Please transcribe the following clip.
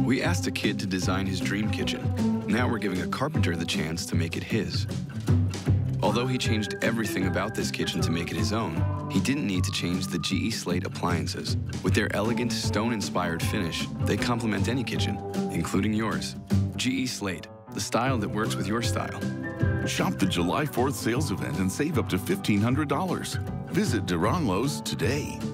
We asked a kid to design his dream kitchen. Now we're giving a carpenter the chance to make it his. Although he changed everything about this kitchen to make it his own, he didn't need to change the GE Slate appliances. With their elegant stone-inspired finish, they complement any kitchen, including yours. GE Slate, the style that works with your style. Shop the July 4th sales event and save up to $1,500. Visit Deranleau's today.